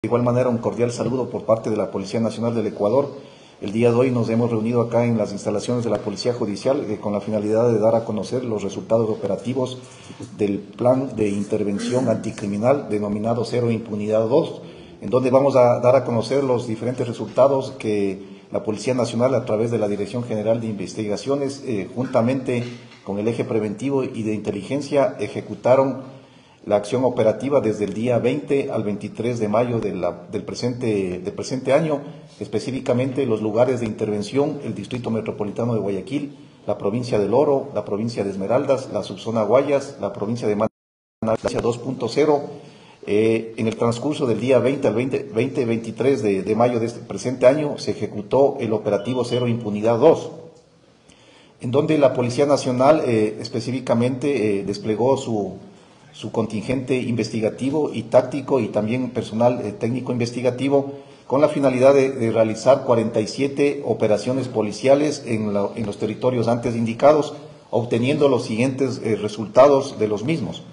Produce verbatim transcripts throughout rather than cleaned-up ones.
De igual manera, un cordial saludo por parte de la Policía Nacional del Ecuador. El día de hoy nos hemos reunido acá en las instalaciones de la Policía Judicial eh, con la finalidad de dar a conocer los resultados operativos del Plan de Intervención Anticriminal denominado Cero Impunidad dos, en donde vamos a dar a conocer los diferentes resultados que la Policía Nacional, a través de la Dirección General de Investigaciones, eh, juntamente con el Eje Preventivo y de Inteligencia, ejecutaron la acción operativa desde el día veinte al veintitrés de mayo de la, del, presente, del presente año, específicamente los lugares de intervención: el Distrito Metropolitano de Guayaquil, la provincia del Oro, la provincia de Esmeraldas, la subzona Guayas, la provincia de Manabí dos punto cero. Eh, en el transcurso del día veinte al veinte, veintitrés de, de mayo de este presente año se ejecutó el operativo Cero Impunidad dos, en donde la Policía Nacional eh, específicamente eh, desplegó su su contingente investigativo y táctico y también personal eh, técnico investigativo con la finalidad de, de realizar cuarenta y siete operaciones policiales en, la, en los territorios antes indicados, obteniendo los siguientes eh, resultados de los mismos.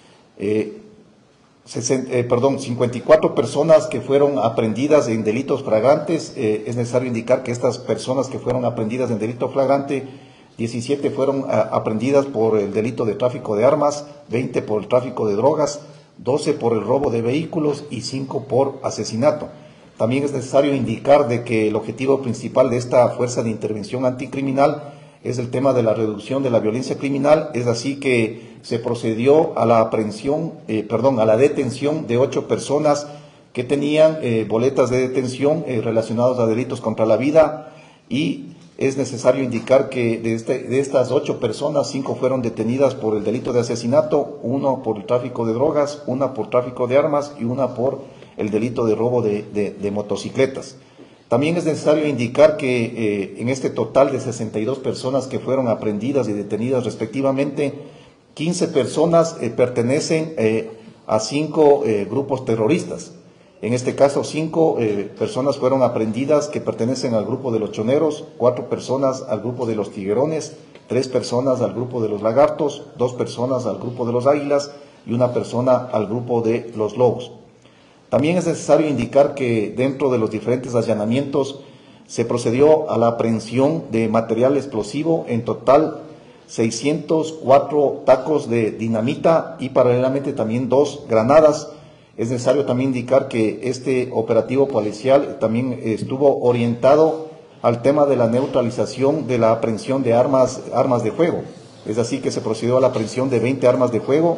Eh, sesenta, eh, perdón, cincuenta y cuatro personas que fueron aprehendidas en delitos flagrantes. Eh, es necesario indicar que estas personas que fueron aprehendidas en delito flagrante, diecisiete fueron a, aprehendidas por el delito de tráfico de armas, veinte por el tráfico de drogas, doce por el robo de vehículos y cinco por asesinato. También es necesario indicar de que el objetivo principal de esta fuerza de intervención anticriminal es el tema de la reducción de la violencia criminal. Es así que se procedió a la aprehensión, eh, perdón, a la detención de ocho personas que tenían eh, boletas de detención eh, relacionadas a delitos contra la vida, y es necesario indicar que de, este, de estas ocho personas, cinco fueron detenidas por el delito de asesinato, uno por el tráfico de drogas, una por tráfico de armas y una por el delito de robo de, de, de motocicletas. También es necesario indicar que eh, en este total de sesenta y dos personas que fueron aprehendidas y detenidas respectivamente, quince personas eh, pertenecen eh, a cinco eh, grupos terroristas. En este caso, cinco eh, personas fueron aprehendidas que pertenecen al grupo de los choneros, cuatro personas al grupo de los tiguerones, tres personas al grupo de los lagartos, dos personas al grupo de los águilas y una persona al grupo de los lobos. También es necesario indicar que dentro de los diferentes allanamientos se procedió a la aprehensión de material explosivo, en total seiscientos cuatro tacos de dinamita y paralelamente también dos granadas. Es necesario también indicar que este operativo policial también estuvo orientado al tema de la neutralización de la aprehensión de armas, armas de fuego. Es así que se procedió a la aprehensión de veinte armas de fuego,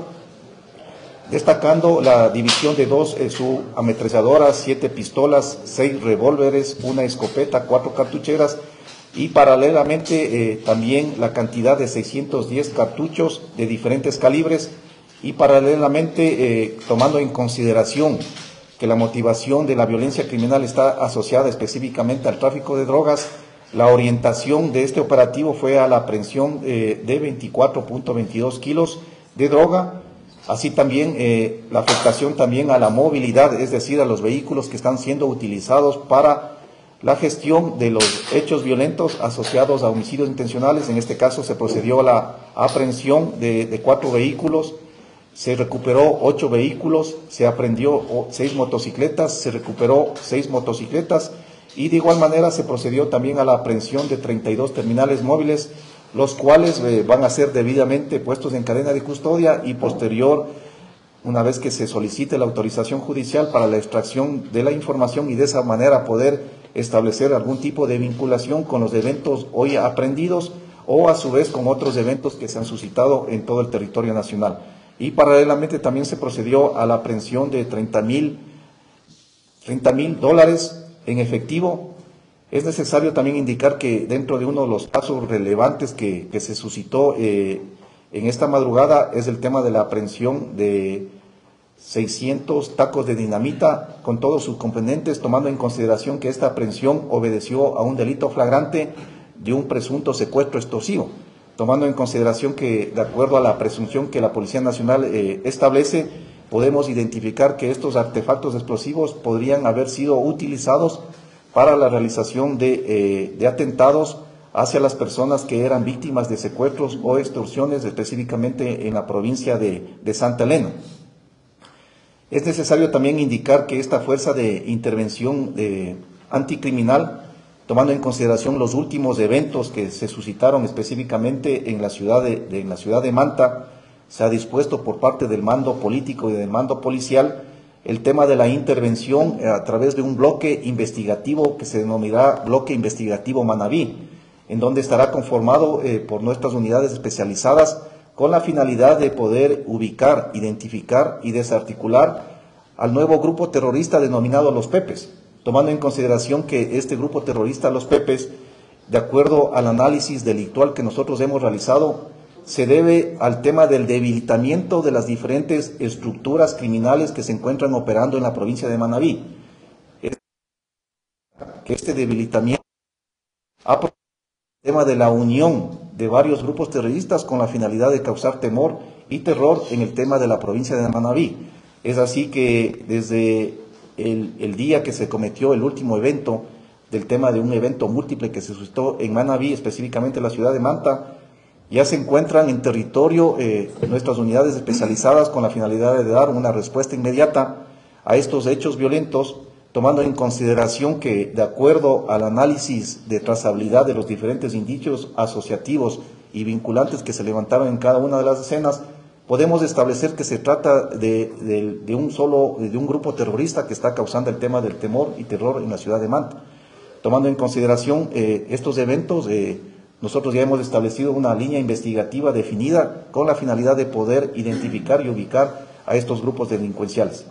destacando la división de dos eh, subametralladoras, siete pistolas, seis revólveres, una escopeta, cuatro cartucheras y paralelamente eh, también la cantidad de seiscientos diez cartuchos de diferentes calibres. Y paralelamente, eh, tomando en consideración que la motivación de la violencia criminal está asociada específicamente al tráfico de drogas, la orientación de este operativo fue a la aprehensión eh, de veinticuatro punto veintidós kilos de droga, así también eh, la afectación también a la movilidad, es decir, a los vehículos que están siendo utilizados para la gestión de los hechos violentos asociados a homicidios intencionales. En este caso se procedió a la aprehensión de, de cuatro vehículos. Se recuperó ocho vehículos, se aprehendió seis motocicletas, se recuperó seis motocicletas y de igual manera se procedió también a la aprehensión de treinta y dos terminales móviles, los cuales eh, van a ser debidamente puestos en cadena de custodia y posterior, una vez que se solicite la autorización judicial para la extracción de la información y de esa manera poder establecer algún tipo de vinculación con los eventos hoy aprehendidos o a su vez con otros eventos que se han suscitado en todo el territorio nacional. Y paralelamente también se procedió a la aprehensión de treinta mil dólares en efectivo. Es necesario también indicar que dentro de uno de los casos relevantes que, que se suscitó eh, en esta madrugada es el tema de la aprehensión de seiscientos tacos de dinamita con todos sus componentes, tomando en consideración que esta aprehensión obedeció a un delito flagrante de un presunto secuestro extorsivo, tomando en consideración que, de acuerdo a la presunción que la Policía Nacional eh, establece, podemos identificar que estos artefactos explosivos podrían haber sido utilizados para la realización de, eh, de atentados hacia las personas que eran víctimas de secuestros o extorsiones, específicamente en la provincia de, de Santa Elena. Es necesario también indicar que esta fuerza de intervención eh, anticriminal, tomando en consideración los últimos eventos que se suscitaron específicamente en la ciudad de, de, en la ciudad de Manta, se ha dispuesto por parte del mando político y del mando policial el tema de la intervención a través de un bloque investigativo que se denominará Bloque Investigativo Manabí, en donde estará conformado eh, por nuestras unidades especializadas con la finalidad de poder ubicar, identificar y desarticular al nuevo grupo terrorista denominado Los Pepes, tomando en consideración que este grupo terrorista Los Pepes, de acuerdo al análisis delictual que nosotros hemos realizado, se debe al tema del debilitamiento de las diferentes estructuras criminales que se encuentran operando en la provincia de Manabí. Que este debilitamiento ha provocado el tema de la unión de varios grupos terroristas con la finalidad de causar temor y terror en el tema de la provincia de Manabí. Es así que desde el, el día que se cometió el último evento, del tema de un evento múltiple que se suscitó en Manabí, específicamente en la ciudad de Manta, ya se encuentran en territorio eh, nuestras unidades especializadas con la finalidad de dar una respuesta inmediata a estos hechos violentos, tomando en consideración que, de acuerdo al análisis de trazabilidad de los diferentes indicios asociativos y vinculantes que se levantaron en cada una de las escenas, podemos establecer que se trata de, de, de un solo, de un grupo terrorista que está causando el tema del temor y terror en la ciudad de Manta. Tomando en consideración eh, estos eventos, eh, nosotros ya hemos establecido una línea investigativa definida con la finalidad de poder identificar y ubicar a estos grupos delincuenciales.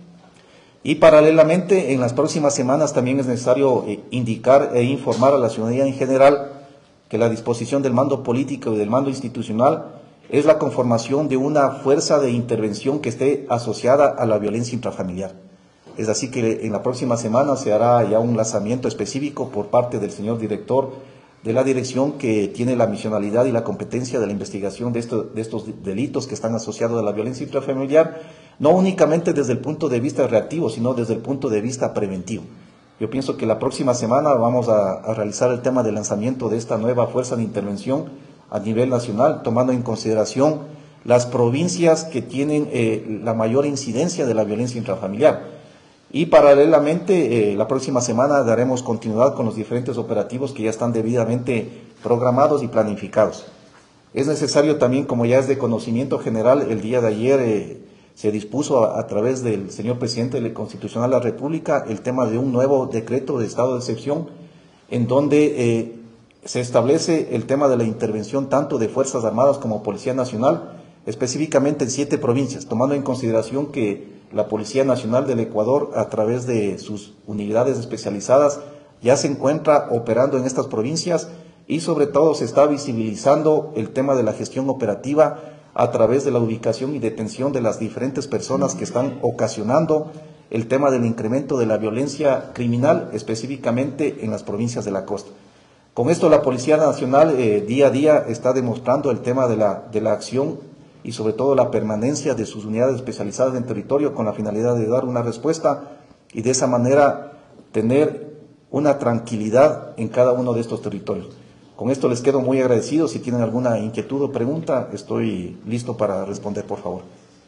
Y paralelamente, en las próximas semanas también es necesario eh, indicar e informar a la ciudadanía en general que la disposición del mando político y del mando institucional es la conformación de una fuerza de intervención que esté asociada a la violencia intrafamiliar. Es así que en la próxima semana se hará ya un lanzamiento específico por parte del señor director de la dirección que tiene la misionalidad y la competencia de la investigación de, esto, de estos delitos que están asociados a la violencia intrafamiliar, no únicamente desde el punto de vista reactivo, sino desde el punto de vista preventivo. Yo pienso que la próxima semana vamos a, a realizar el tema del lanzamiento de esta nueva fuerza de intervención a nivel nacional, tomando en consideración las provincias que tienen eh, la mayor incidencia de la violencia intrafamiliar. Y paralelamente, eh, la próxima semana daremos continuidad con los diferentes operativos que ya están debidamente programados y planificados. Es necesario también, como ya es de conocimiento general, el día de ayer eh, se dispuso a, a través del señor presidente constitucional de la República el tema de un nuevo decreto de estado de excepción, en donde eh, se establece el tema de la intervención tanto de Fuerzas Armadas como Policía Nacional, específicamente en siete provincias, tomando en consideración que la Policía Nacional del Ecuador, a través de sus unidades especializadas, ya se encuentra operando en estas provincias y sobre todo se está visibilizando el tema de la gestión operativa a través de la ubicación y detención de las diferentes personas que están ocasionando el tema del incremento de la violencia criminal, específicamente en las provincias de la costa. Con esto la Policía Nacional eh, día a día está demostrando el tema de la, de la acción y sobre todo la permanencia de sus unidades especializadas en territorio con la finalidad de dar una respuesta y de esa manera tener una tranquilidad en cada uno de estos territorios. Con esto les quedo muy agradecido. Si tienen alguna inquietud o pregunta, estoy listo para responder, por favor.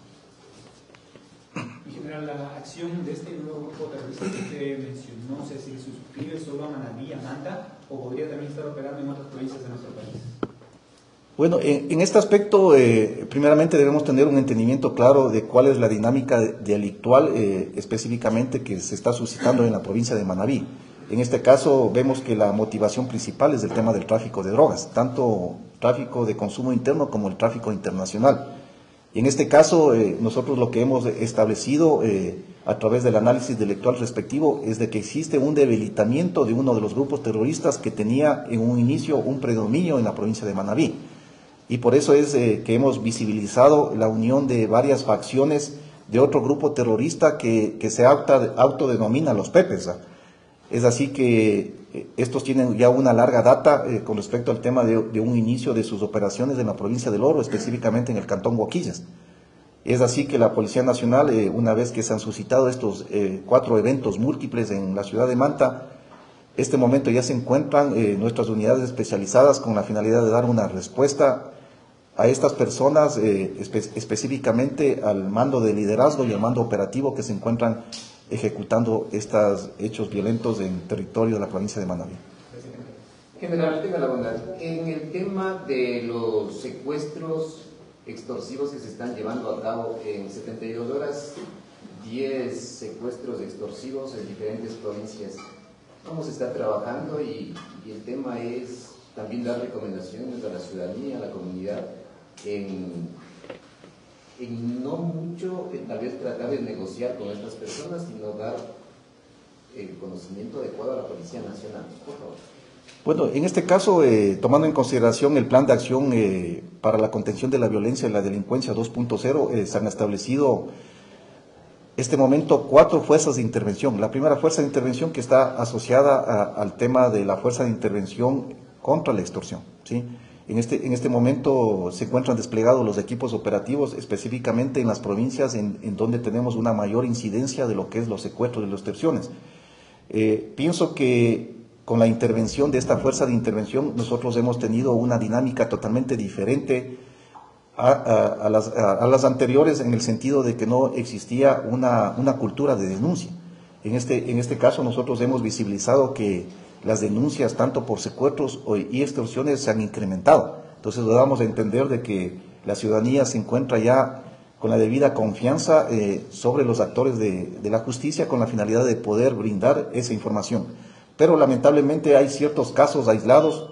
En general, la acción de este nuevo grupo terrorista que usted mencionó, ¿se suscribe solo a Manabí, a Manta, o podría también estar operando en otras provincias de nuestro país? Bueno, en, en este aspecto, eh, primeramente debemos tener un entendimiento claro de cuál es la dinámica delictual eh, específicamente que se está suscitando en la provincia de Manabí. En este caso vemos que la motivación principal es el tema del tráfico de drogas, tanto tráfico de consumo interno como el tráfico internacional. Y en este caso eh, nosotros lo que hemos establecido eh, a través del análisis delictual respectivo es de que existe un debilitamiento de uno de los grupos terroristas que tenía en un inicio un predominio en la provincia de Manabí. Y por eso es eh, que hemos visibilizado la unión de varias facciones de otro grupo terrorista que, que se auto, autodenomina Los Pepes. ¿eh? Es así que eh, estos tienen ya una larga data eh, con respecto al tema de, de un inicio de sus operaciones en la provincia del Oro, específicamente en el cantón Huaquillas. Es así que la Policía Nacional, eh, una vez que se han suscitado estos eh, cuatro eventos múltiples en la ciudad de Manta, este momento ya se encuentran eh, nuestras unidades especializadas con la finalidad de dar una respuesta a estas personas, eh, espe específicamente al mando de liderazgo y al mando operativo que se encuentran ejecutando estos hechos violentos en territorio de la provincia de Manabí. General, tenga la bondad. En el tema de los secuestros extorsivos que se están llevando a cabo en setenta y dos horas, diez secuestros extorsivos en diferentes provincias, ¿cómo se está trabajando? Y, y el tema es también dar recomendaciones a la ciudadanía, a la comunidad, en, en no mucho, en tal vez tratar de negociar con estas personas, sino dar el conocimiento adecuado a la Policía Nacional. Por favor. Bueno, en este caso, eh, tomando en consideración el plan de acción eh, para la contención de la violencia y la delincuencia dos punto cero, eh, se han establecido este momento cuatro fuerzas de intervención. La primera fuerza de intervención que está asociada a, al tema de la fuerza de intervención contra la extorsión, ¿sí? En este, en este momento se encuentran desplegados los equipos operativos específicamente en las provincias en, en donde tenemos una mayor incidencia de lo que es los secuestros y las extorsiones. Eh, pienso que con la intervención de esta fuerza de intervención nosotros hemos tenido una dinámica totalmente diferente a, a, a, las, a, a las anteriores, en el sentido de que no existía una, una cultura de denuncia. En este, en este caso nosotros hemos visibilizado que las denuncias tanto por secuestros y extorsiones se han incrementado. Entonces lo damos a entender de que la ciudadanía se encuentra ya con la debida confianza eh, sobre los actores de, de la justicia, con la finalidad de poder brindar esa información. Pero lamentablemente hay ciertos casos aislados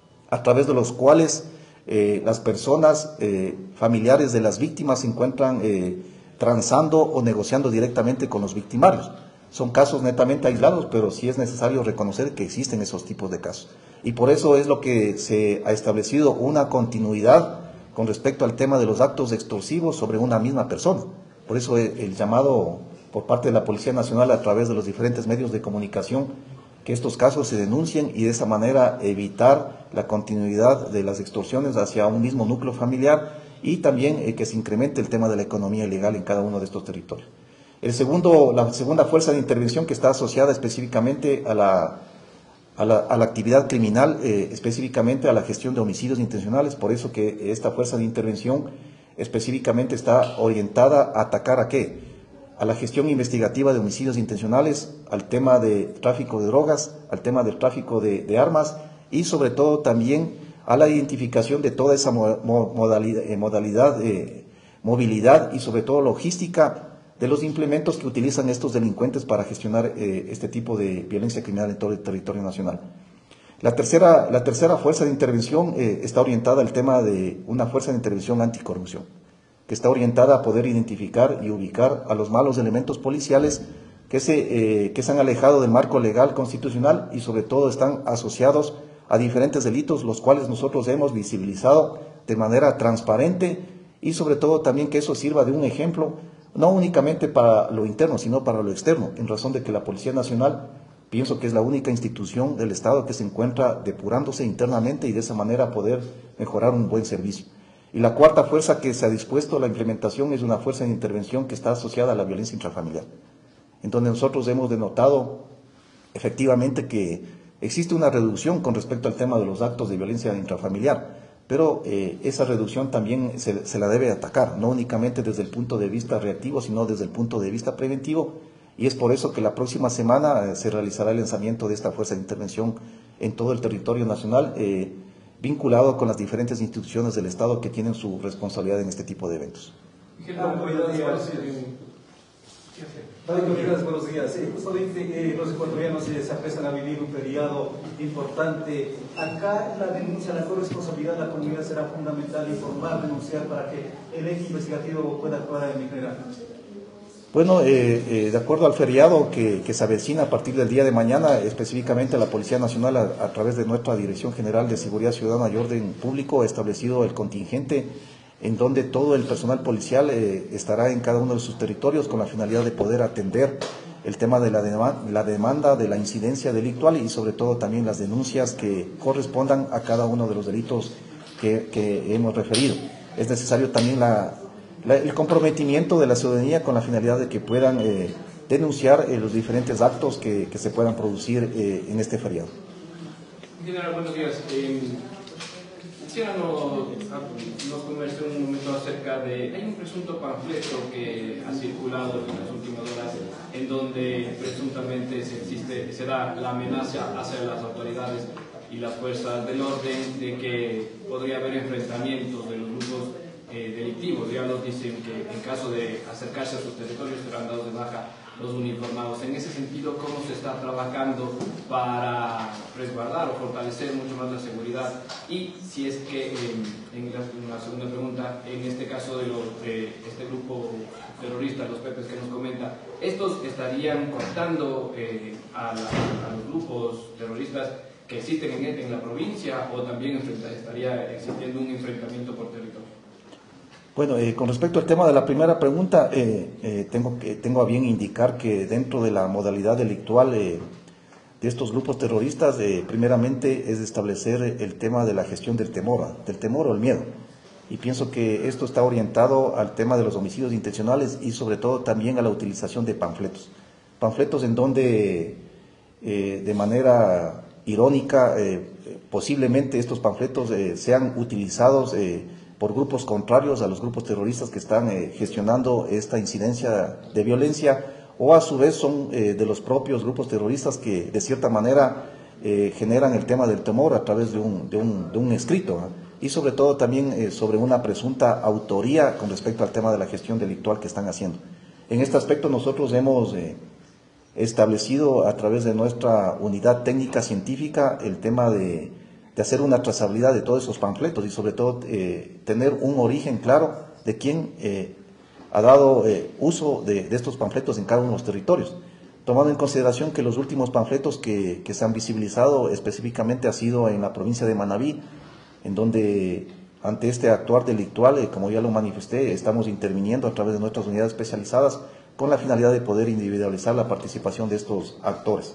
a través de los cuales eh, las personas eh, familiares de las víctimas se encuentran eh, transando o negociando directamente con los victimarios. Son casos netamente aislados, pero sí es necesario reconocer que existen esos tipos de casos. Y por eso es lo que se ha establecido una continuidad con respecto al tema de los actos extorsivos sobre una misma persona. Por eso el, el llamado por parte de la Policía Nacional a través de los diferentes medios de comunicación, que estos casos se denuncien y de esa manera evitar la continuidad de las extorsiones hacia un mismo núcleo familiar y también eh, que se incremente el tema de la economía ilegal en cada uno de estos territorios. El segundo, la segunda fuerza de intervención que está asociada específicamente a la, a la, a la actividad criminal, eh, específicamente a la gestión de homicidios intencionales, por eso que esta fuerza de intervención específicamente está orientada a atacar ¿a qué? A la gestión investigativa de homicidios intencionales, al tema de tráfico de drogas, al tema del tráfico de, de armas y sobre todo también a la identificación de toda esa mo, mo, modalidad, eh, modalidad eh, movilidad y sobre todo logística de los implementos que utilizan estos delincuentes para gestionar eh, este tipo de violencia criminal en todo el territorio nacional. La tercera, la tercera fuerza de intervención eh, está orientada al tema de una fuerza de intervención anticorrupción, que está orientada a poder identificar y ubicar a los malos elementos policiales que se, eh, que se han alejado del marco legal constitucional y sobre todo están asociados a diferentes delitos, los cuales nosotros hemos visibilizado de manera transparente y sobre todo también que eso sirva de un ejemplo, no únicamente para lo interno, sino para lo externo, en razón de que la Policía Nacional pienso que es la única institución del Estado que se encuentra depurándose internamente y de esa manera poder mejorar un buen servicio. Y la cuarta fuerza que se ha dispuesto a la implementación es una fuerza de intervención que está asociada a la violencia intrafamiliar, en donde nosotros hemos denotado efectivamente que existe una reducción con respecto al tema de los actos de violencia intrafamiliar, pero eh, esa reducción también se, se la debe atacar, no únicamente desde el punto de vista reactivo, sino desde el punto de vista preventivo, y es por eso que la próxima semana eh, se realizará el lanzamiento de esta fuerza de intervención en todo el territorio nacional, eh, vinculado con las diferentes instituciones del Estado que tienen su responsabilidad en este tipo de eventos. Ah, buenos días. Buenos, buenos días. Sí, justamente eh, los ecuatorianos eh, se apresan a vivir un feriado importante. Acá la denuncia, la corresponsabilidad de la comunidad será fundamental, informar, denunciar para que el eje investigativo pueda actuar en general. Bueno, eh, eh, de acuerdo al feriado que, que se avecina a partir del día de mañana, específicamente la Policía Nacional a, a través de nuestra Dirección General de Seguridad Ciudadana y Orden Público ha establecido el contingente en donde todo el personal policial eh, estará en cada uno de sus territorios con la finalidad de poder atender el tema de la, demanda, la demanda de la incidencia delictual y sobre todo también las denuncias que correspondan a cada uno de los delitos que, que hemos referido. Es necesario también la, la, el comprometimiento de la ciudadanía con la finalidad de que puedan eh, denunciar eh, los diferentes actos que, que se puedan producir eh, en este feriado. General, buenos días. Eh, quisiera nos, nos conversar un momento acerca de, hay un presunto panfleto que ha circulado en las últimas horas en donde presuntamente se, existe, se da la amenaza hacia las autoridades y las fuerzas del orden de que podría haber enfrentamientos de los grupos eh, delictivos. Ya nos dicen que en caso de acercarse a sus territorios serán dados de baja los uniformados. En ese sentido, ¿cómo se está trabajando para resguardar o fortalecer mucho más la seguridad? Y si es que, eh, en, la, en la segunda pregunta, en este caso de, los, de este grupo terrorista, los Pepes que nos comenta, ¿estos estarían contando eh, a, la, a los grupos terroristas que existen en, en la provincia o también estaría existiendo un enfrentamiento por territorio? Bueno, eh, con respecto al tema de la primera pregunta, eh, eh, tengo, que, tengo a bien indicar que dentro de la modalidad delictual eh, de estos grupos terroristas, eh, primeramente es establecer el tema de la gestión del temor, del temor o el miedo. Y pienso que esto está orientado al tema de los homicidios intencionales y sobre todo también a la utilización de panfletos. Panfletos en donde eh, de manera irónica, eh, posiblemente estos panfletos eh, sean utilizados eh, por grupos contrarios a los grupos terroristas que están eh, gestionando esta incidencia de violencia, o a su vez son eh, de los propios grupos terroristas que de cierta manera eh, generan el tema del temor a través de un, de un, de un escrito, ¿eh? Y sobre todo también eh, sobre una presunta autoría con respecto al tema de la gestión delictual que están haciendo. En este aspecto nosotros hemos eh, establecido a través de nuestra unidad técnica científica el tema de de hacer una trazabilidad de todos esos panfletos y sobre todo eh, tener un origen claro de quién eh, ha dado eh, uso de, de estos panfletos en cada uno de los territorios, tomando en consideración que los últimos panfletos que, que se han visibilizado específicamente ha sido en la provincia de Manabí, en donde ante este actuar delictual, eh, como ya lo manifesté, estamos interviniendo a través de nuestras unidades especializadas con la finalidad de poder individualizar la participación de estos actores.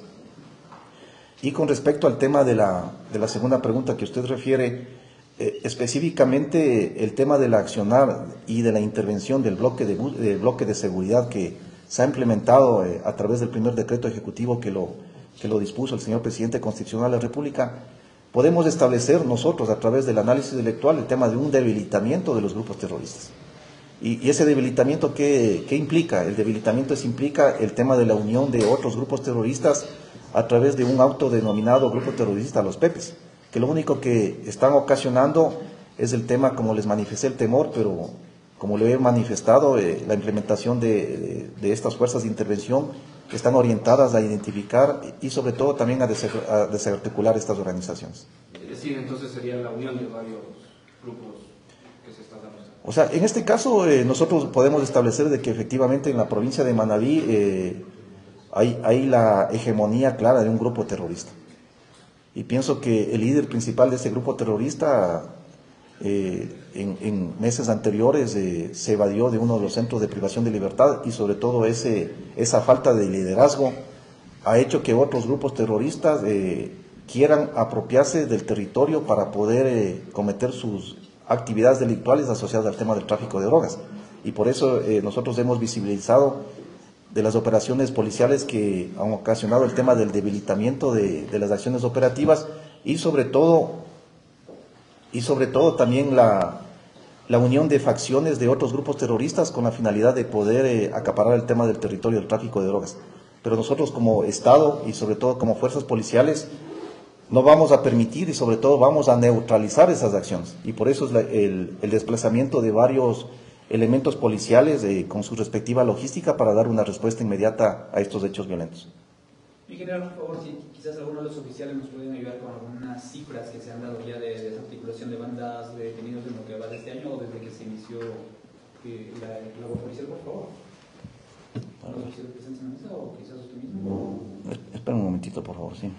Y con respecto al tema de la, de la segunda pregunta que usted refiere, eh, específicamente el tema del accionar y de la intervención del bloque de, de, bloque de seguridad que se ha implementado eh, a través del primer decreto ejecutivo que lo, que lo dispuso el señor presidente constitucional de la República, podemos establecer nosotros a través del análisis intelectual el tema de un debilitamiento de los grupos terroristas. Y, y ese debilitamiento, ¿qué, qué implica? El debilitamiento es, implica el tema de la unión de otros grupos terroristas a través de un autodenominado grupo terrorista, los Pepes, que lo único que están ocasionando es el tema, como les manifesté, el temor, pero como lo he manifestado, eh, la implementación de, de, de estas fuerzas de intervención que están orientadas a identificar y sobre todo también a, des a desarticular estas organizaciones. Es decir, entonces sería la unión de varios grupos que se están dando. O sea, en este caso eh, nosotros podemos establecer de que efectivamente en la provincia de Manabí eh, Hay, hay la hegemonía clara de un grupo terrorista. Y pienso que el líder principal de ese grupo terrorista eh, en, en meses anteriores eh, se evadió de uno de los centros de privación de libertad y sobre todo ese, esa falta de liderazgo ha hecho que otros grupos terroristas eh, quieran apropiarse del territorio para poder eh, cometer sus actividades delictuales asociadas al tema del tráfico de drogas. Y por eso eh, nosotros hemos visibilizado de las operaciones policiales que han ocasionado el tema del debilitamiento de, de las acciones operativas y sobre todo y sobre todo también la, la unión de facciones de otros grupos terroristas con la finalidad de poder eh, acaparar el tema del territorio del tráfico de drogas. Pero nosotros como Estado y sobre todo como fuerzas policiales no vamos a permitir y sobre todo vamos a neutralizar esas acciones y por eso es la, el, el desplazamiento de varios elementos policiales eh, con su respectiva logística para dar una respuesta inmediata a estos hechos violentos. Mi general, por favor, si quizás algunos de los oficiales nos pueden ayudar con algunas cifras que se han dado ya de desarticulación de bandas de detenidos en lo que va de este año o desde que se inició eh, la, la labor policial, por favor. ¿Los oficiales presentes en la mesa o quizás usted mismo? Espera un momentito, por favor, sí.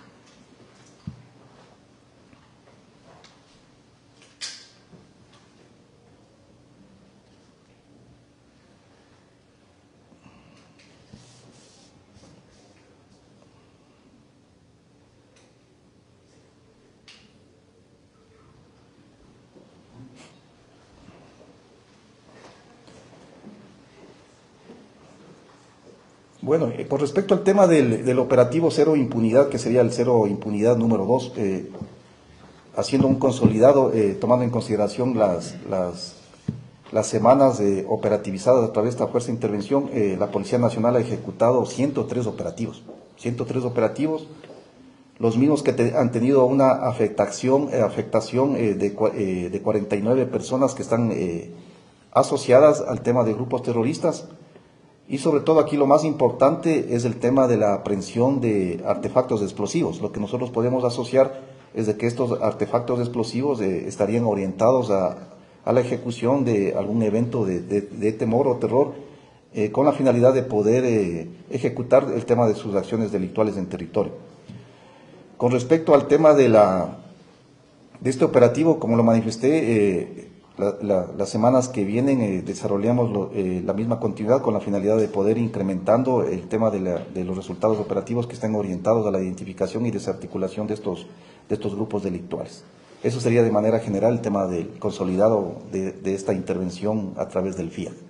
Bueno, eh, con respecto al tema del, del operativo Cero Impunidad, que sería el Cero Impunidad número dos, eh, haciendo un consolidado, eh, tomando en consideración las, las, las semanas eh, operativizadas a través de esta fuerza de intervención, eh, la Policía Nacional ha ejecutado ciento tres operativos, ciento tres operativos, los mismos que te, han tenido una afectación, eh, afectación eh, de, eh, de cuarenta y nueve personas que están eh, asociadas al tema de grupos terroristas. Y sobre todo aquí lo más importante es el tema de la aprehensión de artefactos explosivos. Lo que nosotros podemos asociar es de que estos artefactos explosivos eh, estarían orientados a, a la ejecución de algún evento de, de, de temor o terror eh, con la finalidad de poder eh, ejecutar el tema de sus acciones delictuales en territorio. Con respecto al tema de, la, de este operativo, como lo manifesté, eh, la, la, las semanas que vienen eh, desarrollamos lo, eh, la misma continuidad con la finalidad de poder incrementando el tema de, la, de los resultados operativos que están orientados a la identificación y desarticulación de estos, de estos grupos delictuales. Eso sería de manera general el tema del consolidado de, de esta intervención a través del F I A.